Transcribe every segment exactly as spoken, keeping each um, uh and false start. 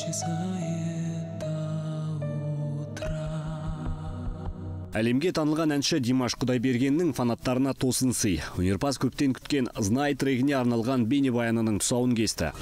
Әлемге танылған әнші Димаш Құдайбергеннің фанаттарына тосын сый. Өнерпаз көптен күткен «Знай» трегіне арналған бейнебаянының тұсауын кесті.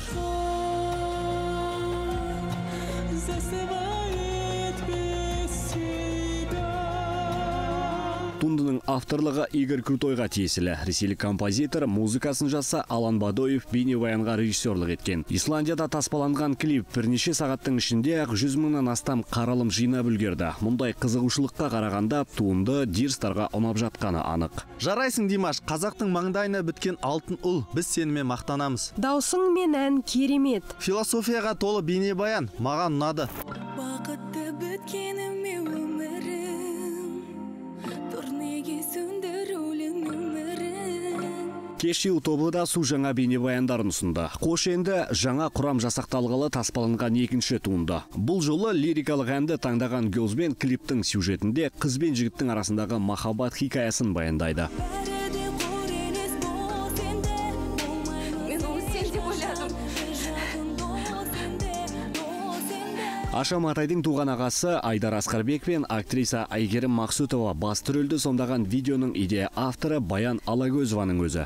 Туындының авторлығы Игорь Крутойға тиесілі. Ресейлік композитор музыкасын жаса, Алан Бадоев бейнебаянға режиссерлік еткен. Исландияда таспаланған клип бірнеше сағаттың ішінде ақ жүз мыңнан астам қаралым жинап үлгерді. Мұндай қызығушылыққа қарағанда туынды дирстарға ұнап жатқаны анық. Жарайсың, Димаш, қазақтың маңдайына біткен алтын ұл, біз сенімен мақтанамыз. Даусың мен ән керемет. Философияға толы бейнебаян маған ұнады. Бақытты біткеніме өмірім, тұр неге сөндір өлең өмірін. Кеш тобы да су жаңа бейнебаяндарын ұсынды. Қош енді жаңа құрам жасақталғалы таспалынған екінші туынды. Бұл жолы лирикалық әнді таңдаған Гёзбен клиптің сюжетінде қыз бен жігіттің арасындағы махаббат хикаясын баяндайды. Аша Матайдың туған ағасы Айдар Асқарбек пен актриса Айгерім Мақсутова басты рөлді сомдаған видеоның идея авторы Баян Алагөзованың өзі.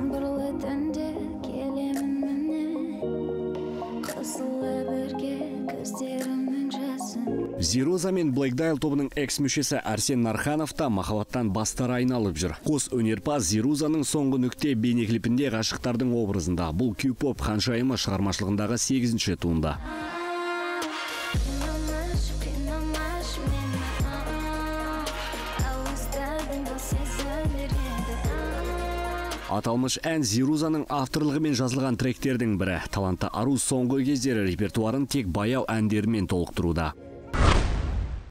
Зируза мен Блэкдайл тобының экс-мүшесі Арсен Нарханов та махаббаттан бастары айналып жүр. Қос өнерпаз Зирузаның соңғы нүкте бейнеклипінде ғашықтардың образында. Бұл кю-поп ханшайымы шығармашылығындағы сегізінші туынды. Аталмыш ән Зирузаның авторлығымен жазылған тректердің бірі. Талантты ару соңғы кездері репертуарын тек баяу әндермен толықтыруда.